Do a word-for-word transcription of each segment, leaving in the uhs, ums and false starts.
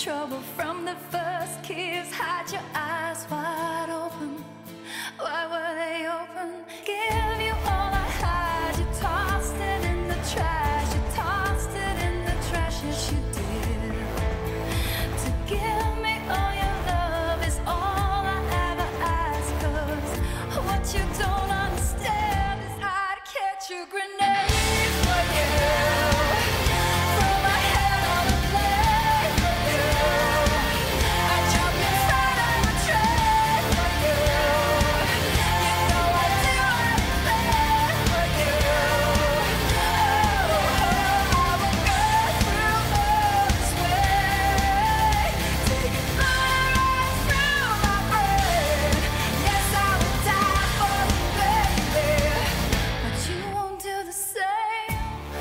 trouble from the first kiss. Had your eyes wide open. Why were they open? Give you all I had. You tossed it in the trash. You tossed it in the trash. Yes, you did. To give me all your love is all I ever ask. 'Cause what you don't understand is I'd catch a grenade for you. Throw my head on the blade for you. I'd jump in front of a train for you. You know I'd do anything for you. Oh, I would go through all this way. Take it right through my brain. Yes, I would die for you, baby. But you won't do the same.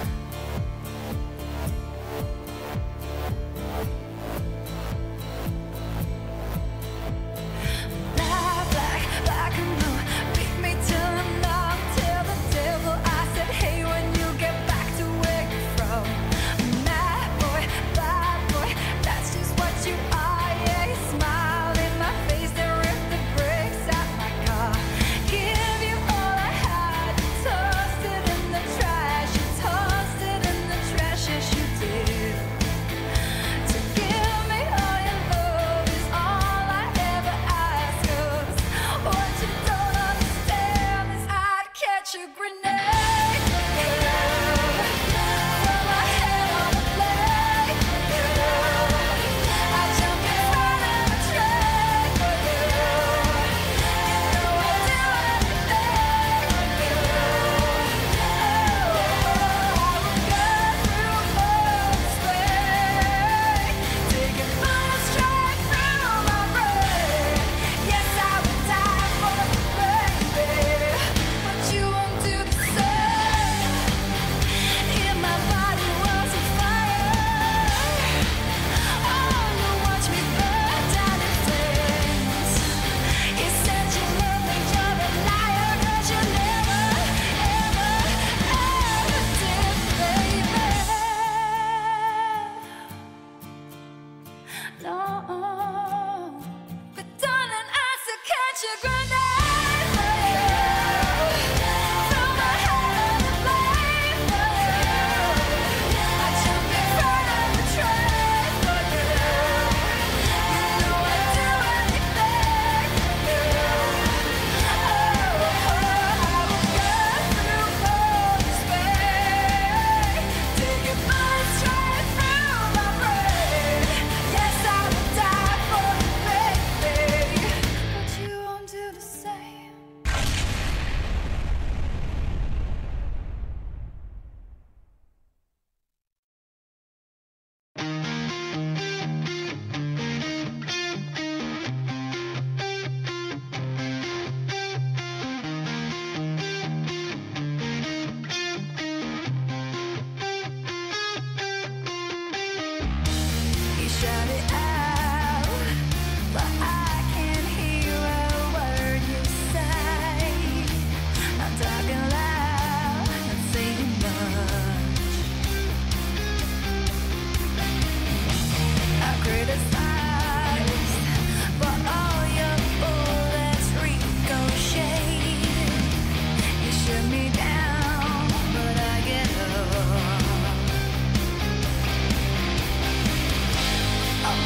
Black, black, black and blue. Beat me till I'm numb. Tell the devil I said, hey, when you get back to where you're from. Mad boy, bad boy, that's just what you are. Yeah, you smiled in my face, then ripped the brakes out my car. Give you all I had. You tossed it in the trash. You tossed it in the trash. Yes, you did. To give me all your love is all I ever ask. 'Cause what you don't understand is I'd catch a grenade for you. Throw my head on the blade for you. I'd jump in front of a train for you. You know I'd do anything for you. Oh, I would go through all this way. Take a bullet straight through my brain. Yes, I would die for you, baby. But you won't do the same. If my body was on fire, oh, you watch me burn down in flames. You said you love me, you're a liar, 'cause you never, ever, ever did, baby. No, but darling, I still catch a grenade for you. Throw my head on the blade for you. I jump in front of a train for you. You know I'd do anything for you. Oh, I would go through all this way. Take a bullet straight through my brain. Yes, I would die for you, baby. But you won't do the same. You shout it out, but I can't hear a word you say. I'm talking loud, not saying much. I criticize, but all your bullets ricochet. You shoot me down, but I get up. I'll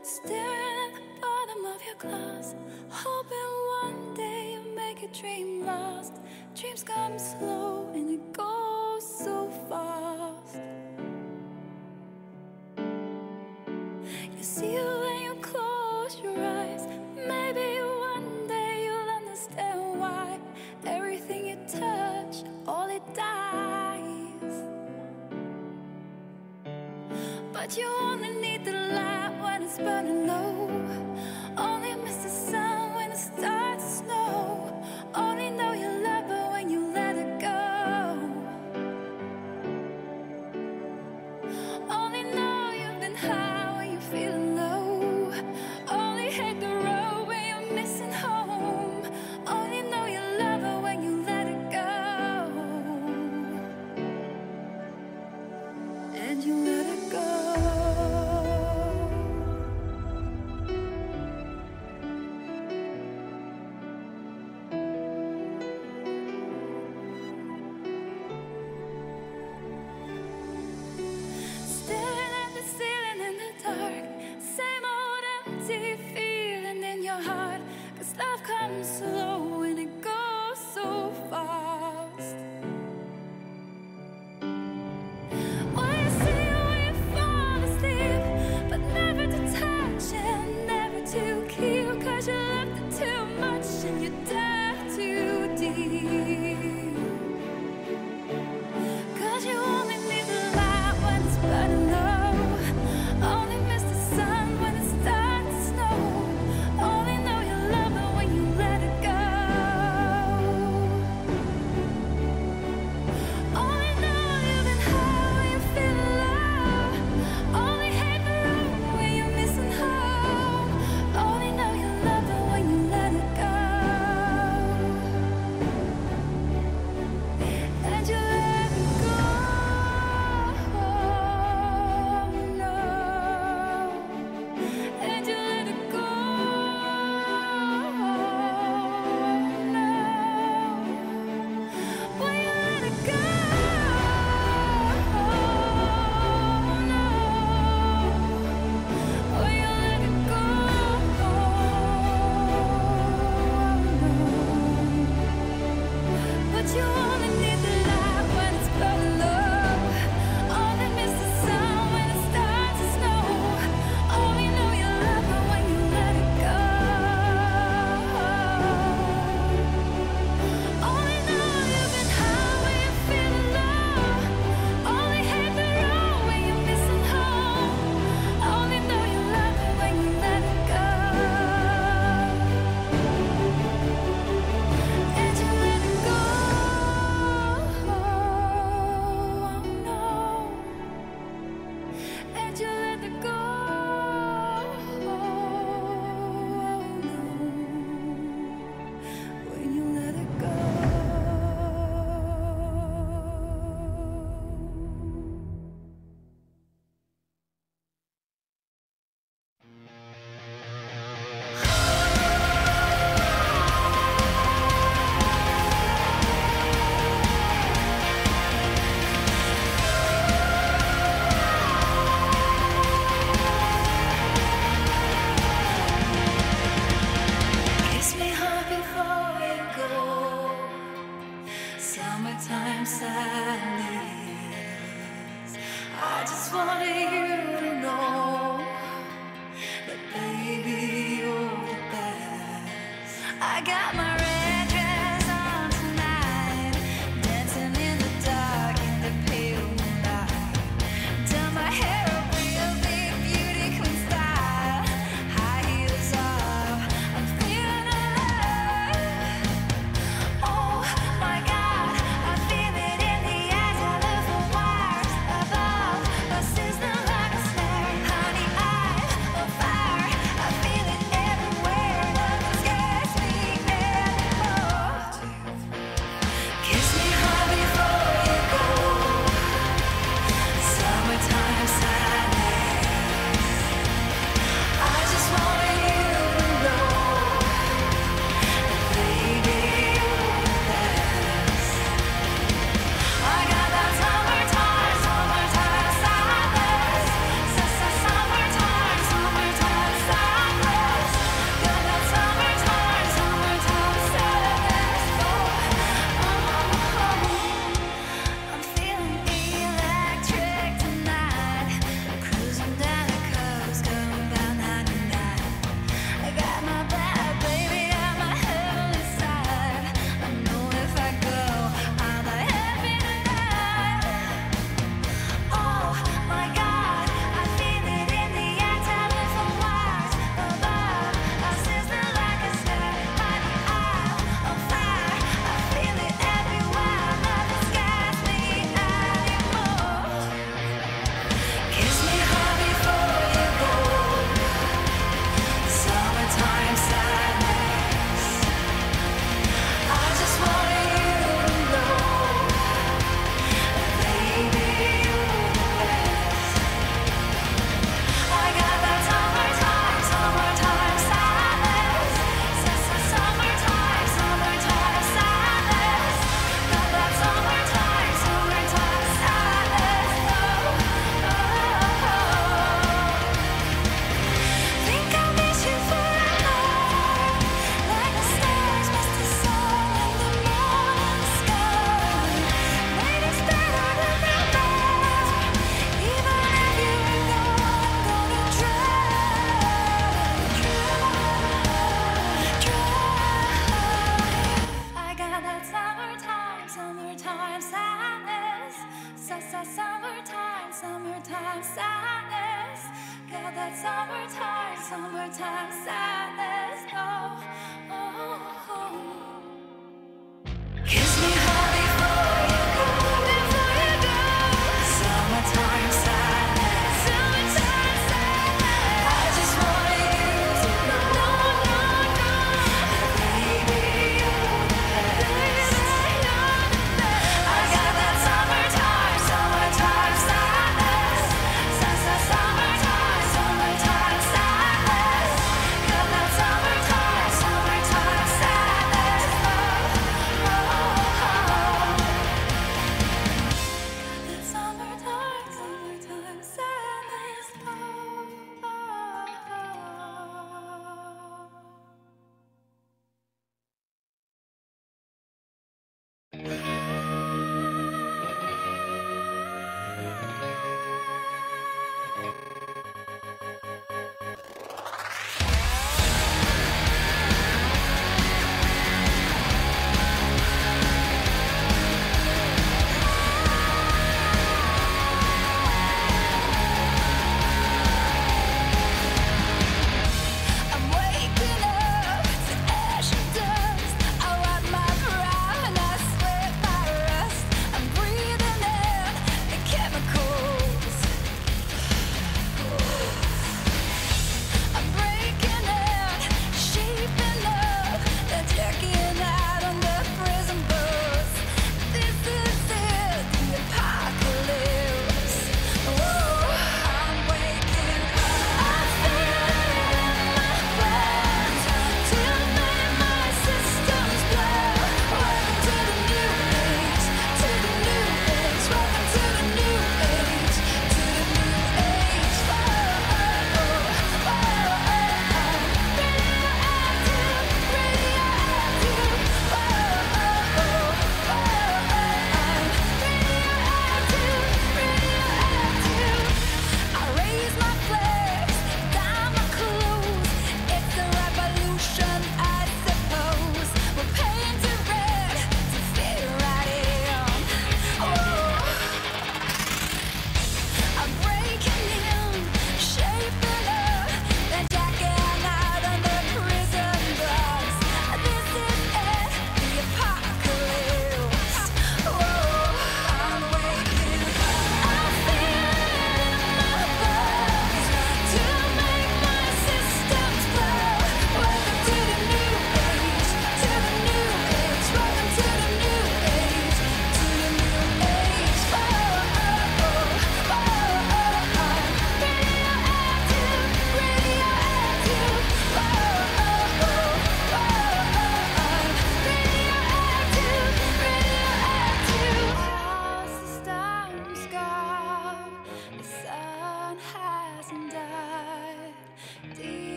staring at the bottom of your glass, hoping one day you make a dream last. Dreams come slow and it goes so fast. You see it when you close your eyes. Maybe one day you'll understand why everything you touch, all it dies. But you only need the light when it's burning low. Only miss the sun when it starts to snow. Only know you love her when you let her go. Only know you've been high when you're feeling low. Only hate the road when you're missing home. Only know you love her when you let her go. And you let her go. Love comes slow and it goes so fast. When you see when you fall asleep, but never to touch and never to keep, 'cause you loved it too much and you dive too deep. 'Cause you only need the light when it's burning low. Only miss the sun when it starts to snow. Only know you love her when you let it go. Only know you've been high when you're feeling low. Only hate the road when you're missing home. Only know you love her when you let it go. And you let it go. No. And you let it go. No. When you let it go. No. When you let it go. No. But you only need the light when it's burning low. Only miss the sun when it starts to snow. Only know you love her when you let it go. Only know you've been high when you're feeling low. Only hate the road when you're missing home. Only know you love her when you let it go. And you let it go. No. And you let it go. No. When you let it go. Kiss me hard before you go. Summertime sadness. I just wanted you to know that baby you're the best. I got my red dress on tonight, dancing in the dark in the pale moonlight. Done my hair up real big, beauty queen style. High heels off, I'm feeling alive. Oh my God, I feel it in the eyes. I love the wires above, a sizzling like a snare. Honey, I'm on fire. I feel it everywhere. Nothing scares me.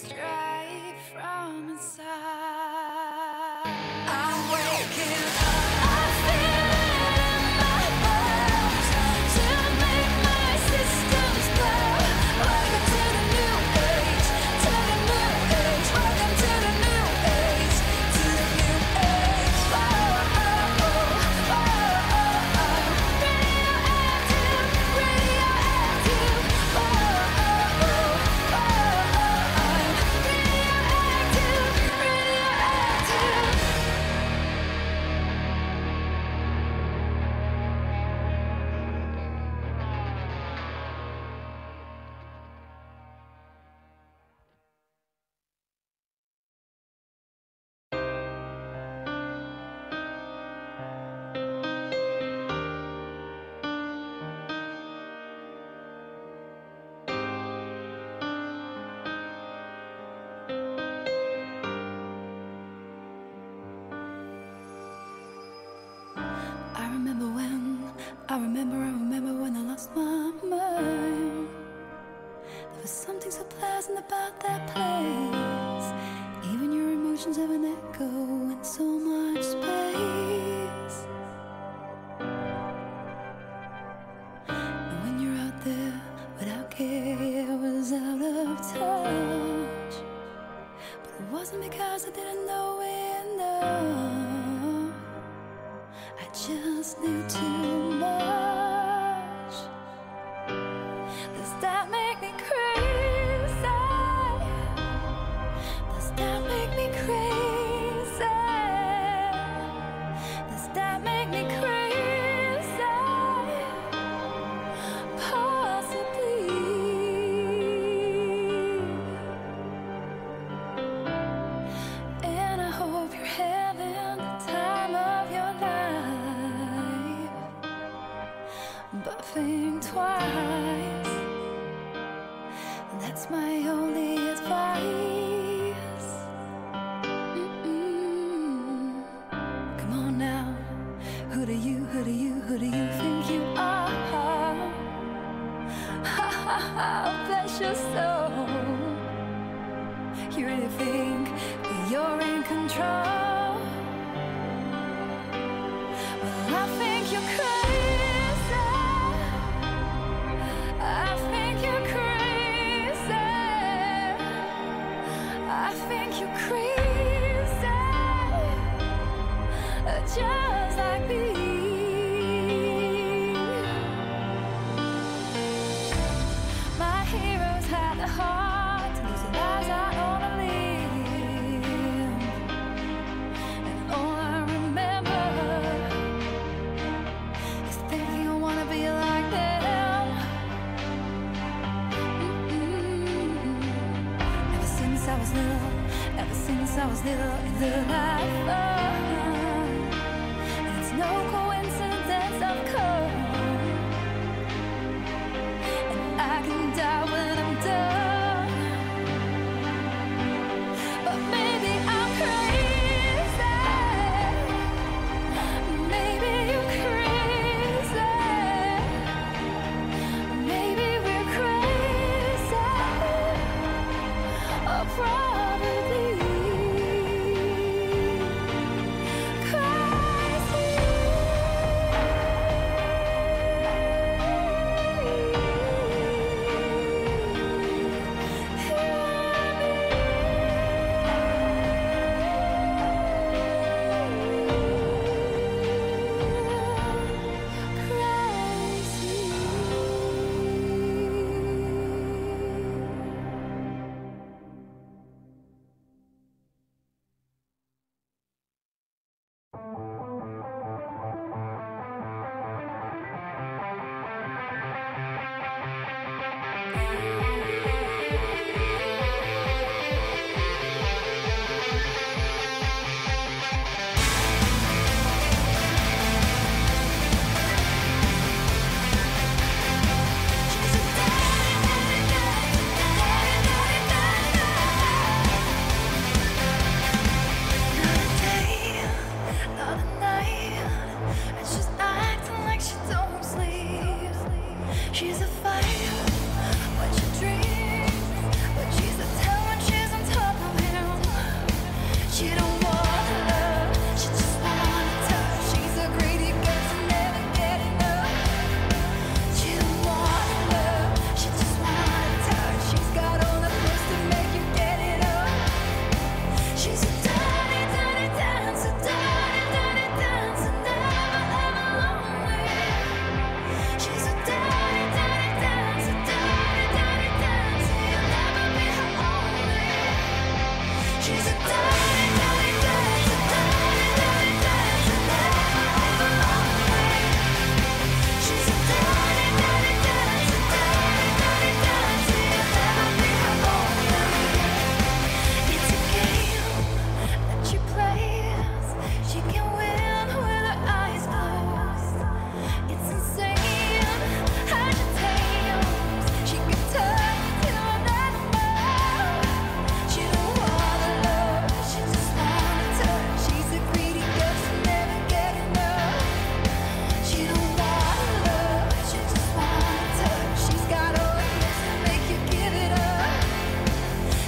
straight from inside. I'm waking up. I feel it in my bones to make my systems blow. Welcome to the new age, to the new age. Welcome to the new age, to the new age. Oh, oh, oh, oh, oh, oh. Radioactive, radioactive. Oh, oh, oh, oh, oh, oh. Radioactive, radioactive. I remember when, I remember, I remember when I lost my mind. There was something so pleasant about that place. Even your emotions have an echo in so much space. And when you're out there without care, I was out of touch. But it wasn't because I didn't know enough. I just knew too much. Does that make me crazy? Does that make me crazy? Does that make me crazy? Possibly. And I hope you're having the time of your life. But think twice. That's my only advice. Mm-mm. Come on now. Who do you, who do you, who do you think you are? Ha ha ha, bless your soul. You really think that you're in control? Well, I think you're crazy. I think you're crazy. I think you're crazy. Just like me. My heroes had the heart to lose the lives out on a limb. And all I remember is thinking I wanna be like them. Mm-mm. Ever since I was little, ever since I was little, in the life of and it's no coincidence I've come. And I can die when I'm done. But maybe I'm crazy. Maybe you're crazy. Maybe we're crazy. Or probably crazy.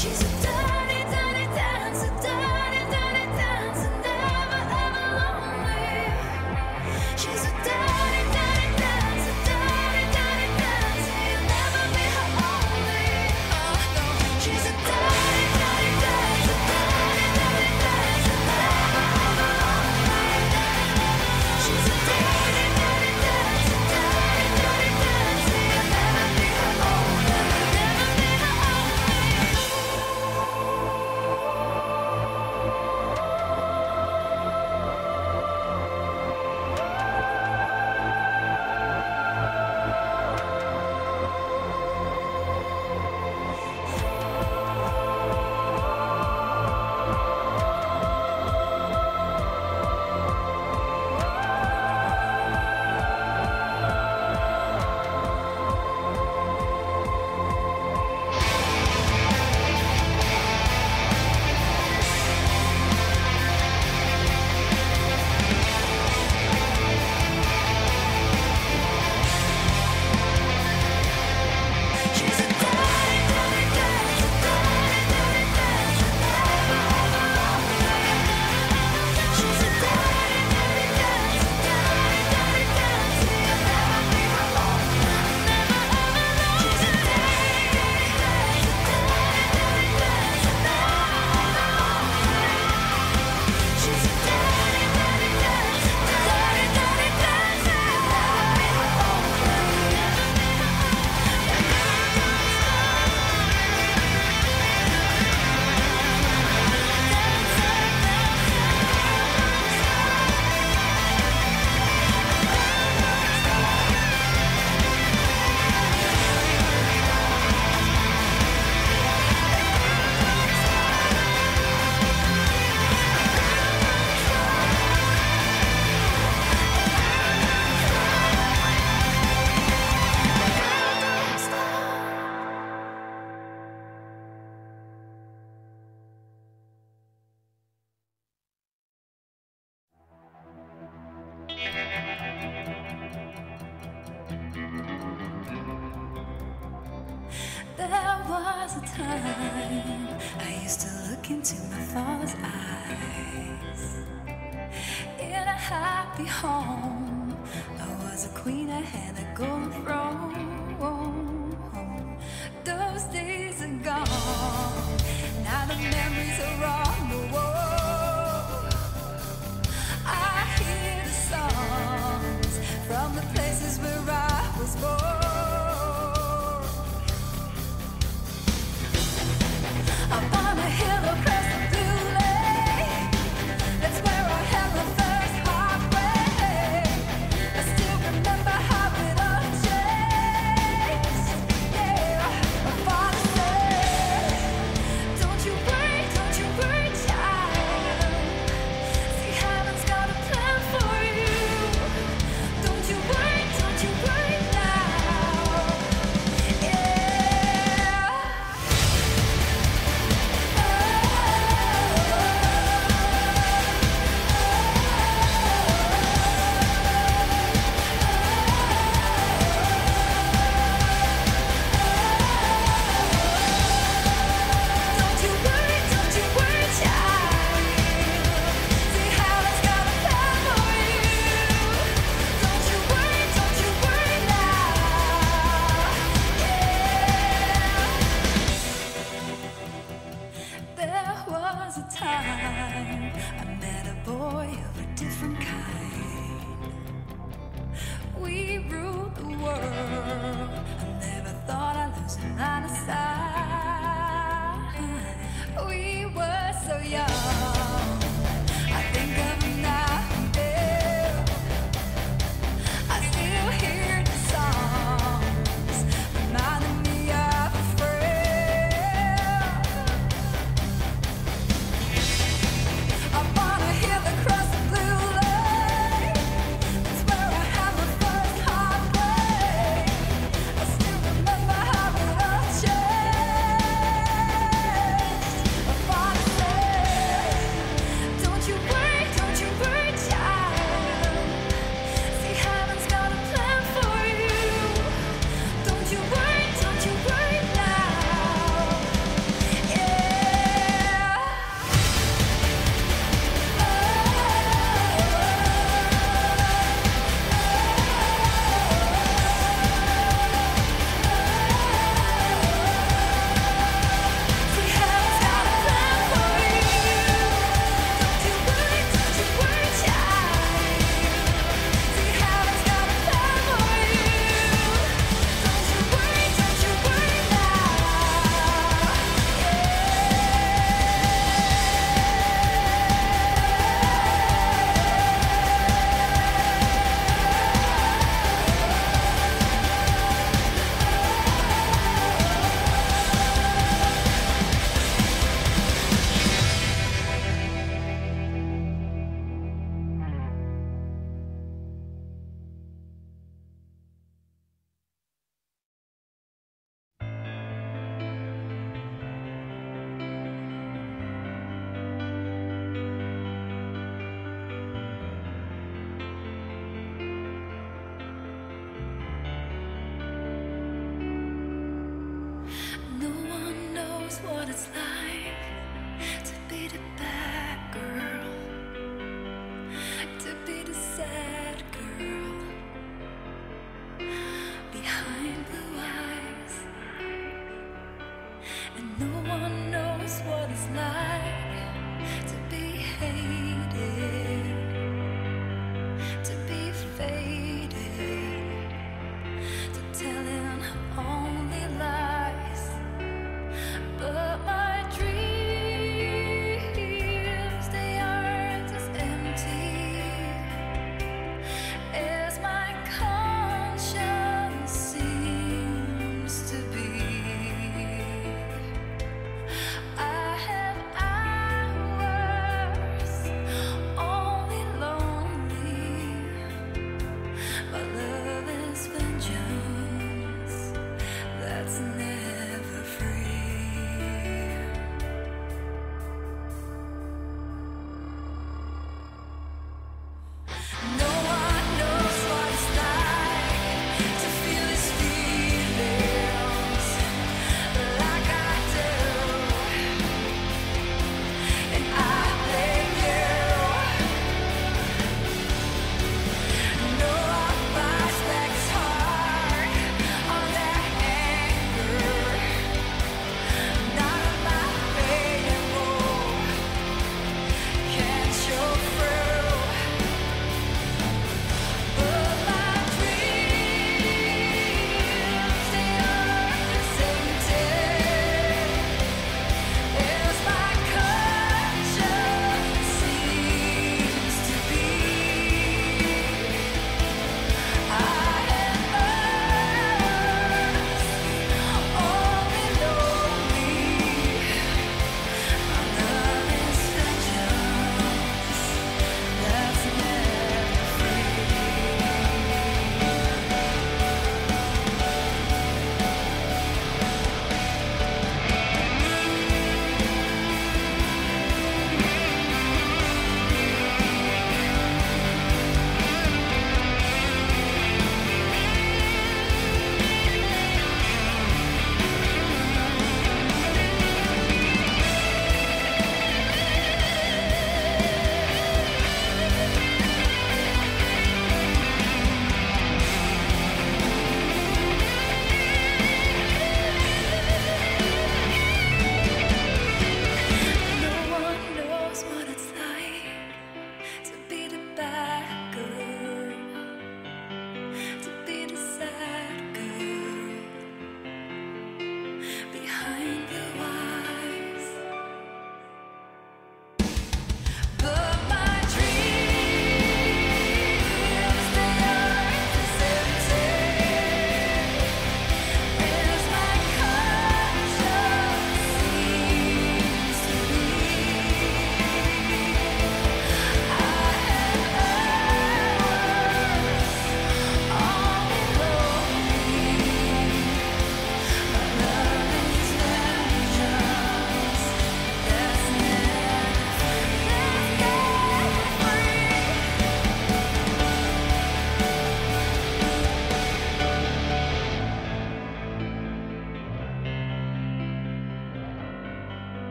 There was a time I used to look into my father's eyes. In a happy home, I was a queen, I had a golden throne. Those days are gone, now the memories are on the wall. I hear the songs from the places where I was born. Up on a hill across the blue lake, that's where I had my first heartbreak. I still remember how it all changed. Yeah, my father said, don't you worry, don't you worry, child. See, heaven's got a plan for you. Don't you worry, don't you worry now. Yeah. Don't you worry, don't you worry, child. See, heaven's got a plan for you. Don't you worry, don't you worry now. Yeah. There was a time I met a boy of a different kind. We ruled the world. I never thought I'd lose him out of sight. We were so young. I think of him now and then. I still hear the songs reminding me of a friend. Up on a hill across the blue lake, that's where I had my first heartbreak. I still remember how it all changed.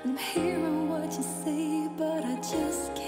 I'm hearing what you say, but I just can't